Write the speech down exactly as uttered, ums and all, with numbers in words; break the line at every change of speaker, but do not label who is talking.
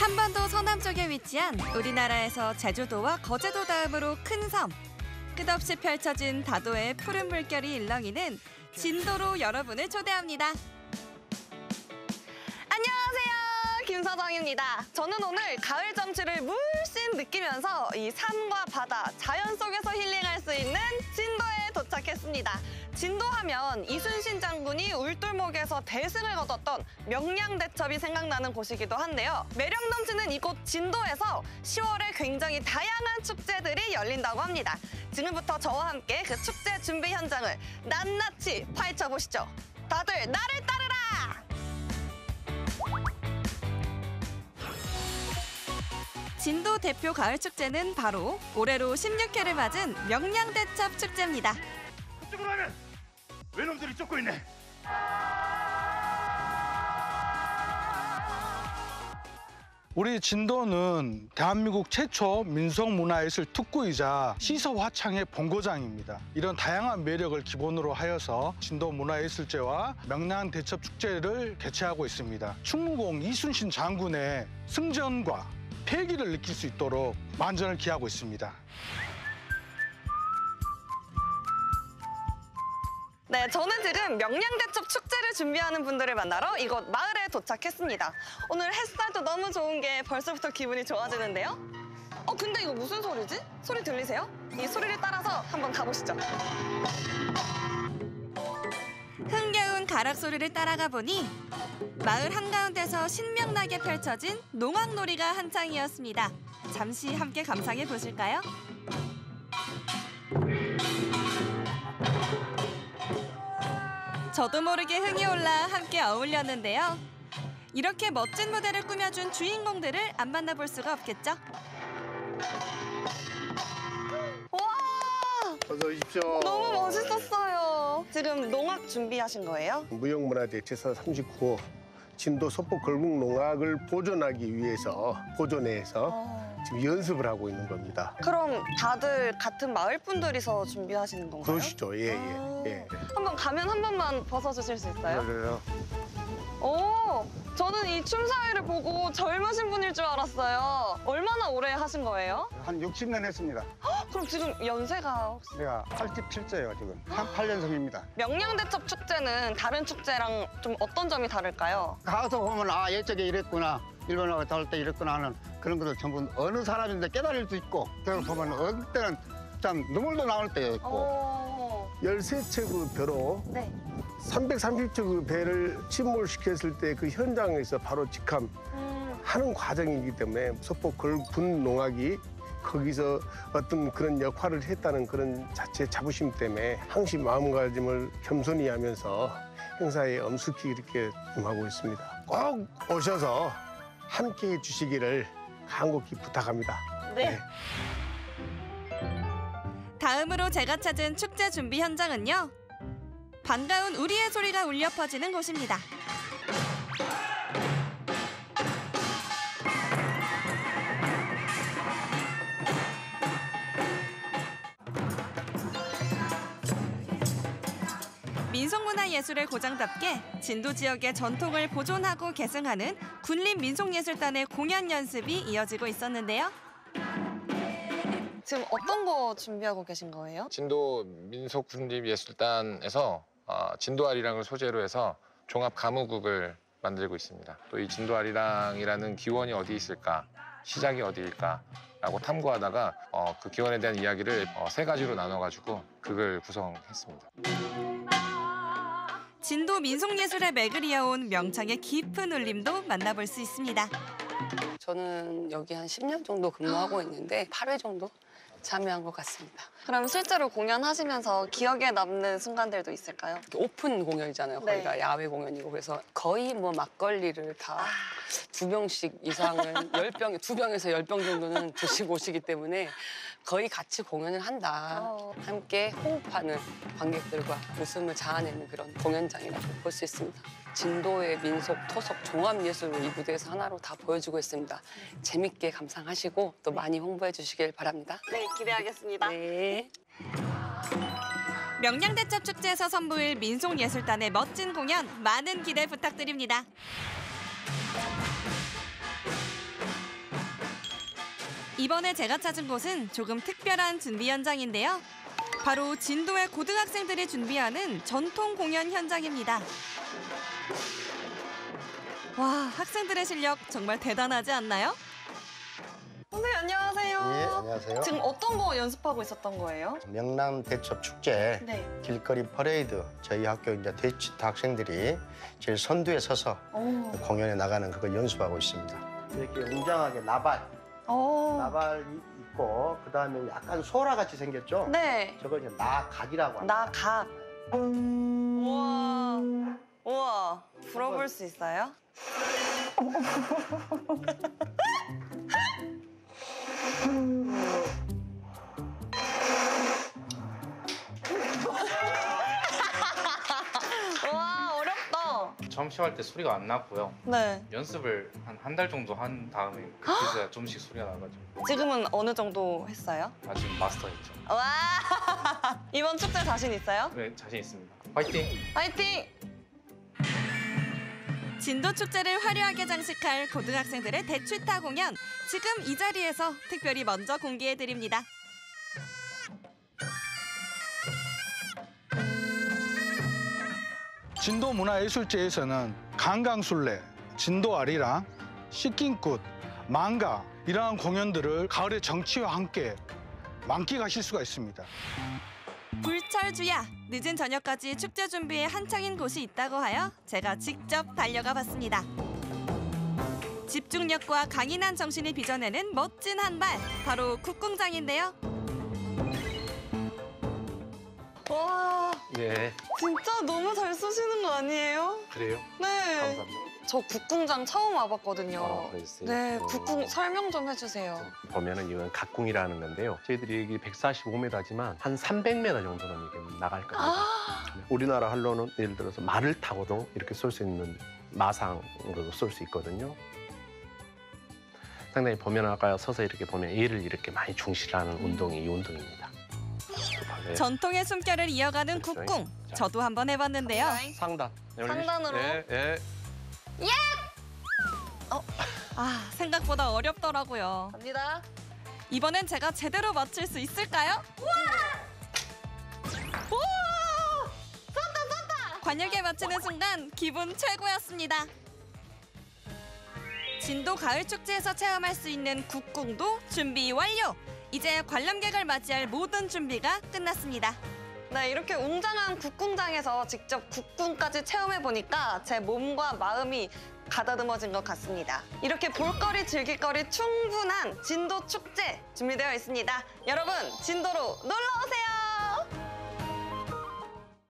한반도 서남쪽에 위치한 우리나라에서 제주도와 거제도 다음으로 큰 섬. 끝없이 펼쳐진 다도의 푸른 물결이 일렁이는 진도로 여러분을 초대합니다.
안녕하세요, 김서정입니다. 저는 오늘 가을 정취를 물씬 느끼면서 이 산과 바다, 자연 속에서 힐링할 수 있는 진도에 도착했습니다. 진도하면 이순신 장군이 울돌목에서 대승을 거뒀던 명량대첩이 생각나는 곳이기도 한데요. 매력 넘치는 이곳 진도에서 시월에 굉장히 다양한 축제들이 열린다고 합니다. 지금부터 저와 함께 그 축제 준비 현장을 낱낱이 파헤쳐보시죠. 다들 나를 따르라!
진도 대표 가을 축제는 바로 올해로 십육 회를 맞은 명량대첩 축제입니다.
그쪽으로 하면 외놈들이 쫓고 있네.
우리 진도는 대한민국 최초 민속문화예술 특구이자 시서화창의 본고장입니다. 이런 다양한 매력을 기본으로 하여서 진도 문화예술제와 명량대첩축제를 개최하고 있습니다. 충무공 이순신 장군의 승전과 패기를 느낄 수 있도록 만전을 기하고 있습니다.
네, 저는 지금 명량대첩 축제를 준비하는 분들을 만나러 이곳 마을에 도착했습니다. 오늘 햇살도 너무 좋은 게 벌써부터 기분이 좋아지는데요. 어, 근데 이거 무슨 소리지? 소리 들리세요? 이 소리를 따라서 한번 가보시죠.
흥겨운 가락 소리를 따라가 보니 마을 한가운데서 신명나게 펼쳐진 농악놀이가 한창이었습니다. 잠시 함께 감상해 보실까요? 저도 모르게 흥이 올라 함께 어울렸는데요. 이렇게 멋진 무대를 꾸며준 주인공들을 안 만나볼 수가 없겠죠?
와!
어서 오십시오.
너무 멋있었어요. 지금 농악 준비하신 거예요?
무형문화재 제사 삼십구 호 진도 서포 걸국농악을 보존하기 위해서 보존회에서
어...
지금 연습을 하고 있는 겁니다.
그럼 다들 같은 마을 분들이서 준비하시는 건가요?
그러시죠. 예,
아...
예, 예.
한번 가면 한 번만 벗어주실 수 있어요?
그래요.
오, 저는 이 춤사위를 보고 젊으신 분일 줄 알았어요. 얼마나 오래 하신 거예요?
한 육십 년 했습니다.
헉, 그럼 지금 연세가 혹시...
제가 팔십칠 세예요, 지금. 삼십팔 년생입니다.
명량대첩 축제는 다른 축제랑 좀 어떤 점이 다를까요?
가서 보면 아, 이쪽에 이랬구나. 일본하고 다를 때 이랬구나 하는 그런 것을 전부 어느 사람인데 깨달을 수 있고 그걸 보면 어느 때는 참 눈물도 나올 때가 있고
오...
열세 척의 배로
네.
삼백삼십 척의 배를 침몰시켰을 때 그 현장에서 바로 직함
음...
하는 과정이기 때문에 서포 걸군 농악이 거기서 어떤 그런 역할을 했다는 그런 자체 자부심 때문에 항시 마음가짐을 겸손히 하면서 행사에 엄숙히 이렇게 임하고 있습니다. 꼭 오셔서 함께해 주시기를 간곡히 부탁합니다.
네.
네.
다음으로 제가 찾은 축제 준비 현장은요. 반가운 우리의 소리가 울려 퍼지는 곳입니다. 민속문화예술의 고장답게 진도 지역의 전통을 보존하고 계승하는 군림민속예술단의 공연 연습이 이어지고 있었는데요.
지금 어떤 거 준비하고 계신 거예요?
진도 민속군림예술단에서 어, 진도 아리랑을 소재로 해서 종합 가무국을 만들고 있습니다. 또 이 진도 아리랑이라는 기원이 어디 있을까, 시작이 어디일까 라고 탐구하다가 어, 그 기원에 대한 이야기를 어, 세 가지로 나눠가지고 극을 구성했습니다.
진도 민속예술의 맥을 이어온 명창의 깊은 울림도 만나볼 수 있습니다.
저는 여기 한 십 년 정도 근무하고 있는데 팔 회 정도 참여한 것 같습니다.
그럼 실제로 공연하시면서 기억에 남는 순간들도 있을까요?
오픈 공연이잖아요.
네.
거기가 야외 공연이고 그래서 거의 뭐 막걸리를 다 두 병씩 이상은 열 병, 두 병에서 열 병 정도는 드시고 오시기 때문에 거의 같이 공연을 한다.
어.
함께 호흡하는 관객들과 웃음을 자아내는 그런 공연장이라고 볼 수 있습니다. 진도의 민속, 토속, 종합예술을 이 무대에서 하나로 다 보여주고 있습니다. 재밌게 감상하시고 또 많이 홍보해 주시길 바랍니다.
네, 기대하겠습니다.
네.
명량대첩 축제에서 선보일 민속예술단의 멋진 공연 많은 기대 부탁드립니다. 이번에 제가 찾은 곳은 조금 특별한 준비 현장인데요. 바로 진도의 고등학생들이 준비하는 전통 공연 현장입니다. 와, 학생들의 실력 정말 대단하지 않나요?
선생님 안녕하세요.
예, 안녕하세요.
지금 어떤 거 연습하고 있었던 거예요?
명랑 대첩 축제
네.
길거리 퍼레이드 저희 학교 이제 대치도 학생들이 제일 선두에 서서
오.
공연에 나가는 그걸 연습하고 있습니다. 이렇게 웅장하게 나발,
오.
나발이 있고 그다음에 약간 소라 같이 생겼죠?
네.
저거 이제 나각이라고 합니다.
나각. 우와. 우와. 불어볼 수 있어요? 와, 어렵다.
처음 시작할 때 소리가 안 났고요.
네.
연습을 한 한 달 정도 한 다음에 그때서야 좀씩 소리가 나가지고
지금은 어느 정도 했어요?
아, 지금 마스터했죠.
와. 이번 축제 자신 있어요?
네, 자신 있습니다. 화이팅!
화이팅!
진도 축제를 화려하게 장식할 고등학생들의 대취타 공연. 지금 이 자리에서 특별히 먼저 공개해 드립니다.
진도 문화예술제에서는 강강술래, 진도 아리랑, 씻긴꽃, 망가 이러한 공연들을 가을의 정취와 함께 만끽하실 수가 있습니다.
불철주야, 늦은 저녁까지 축제 준비에 한창인 곳이 있다고 하여 제가 직접 달려가 봤습니다. 집중력과 강인한 정신이 빚어내는 멋진 한발, 바로 국궁장인데요.
와,
예,
진짜 너무 잘 쏘시는 거 아니에요?
그래요?
네.
감사합니다.
저 국궁장 처음 와봤거든요.
아, 그랬어요?
네,
어.
국궁 설명 좀 해주세요.
보면은 이건 각궁이라는 건데요. 저희들이 여기 백사십오 미터지만 한 삼백 미터 정도는 이게 나갈 겁니다.
아,
우리나라 할로는 예를 들어서 말을 타고도 이렇게 쏠 수 있는 마상으로도 쏠 수 있거든요. 상당히 보면 아까 서서 이렇게 보면 얘를 이렇게 많이 중시하는 운동이 이 운동입니다. 네.
전통의 숨결을 이어가는 국궁. 저도 한번 해봤는데요.
상단.
상단으로?
예, 예.
아, 생각보다 어렵더라고요.
갑니다.
이번엔 제가 제대로 맞출 수 있을까요? 관역에 맞추는 순간 기분 최고였습니다. 진도 가을 축제에서 체험할 수 있는 국궁도 준비 완료. 이제 관람객을 맞이할 모든 준비가 끝났습니다.
네, 이렇게 웅장한 국궁장에서 직접 국궁까지 체험해보니까 제 몸과 마음이 가다듬어진 것 같습니다. 이렇게 볼거리, 즐길거리 충분한 진도 축제 준비되어 있습니다. 여러분, 진도로 놀러오세요!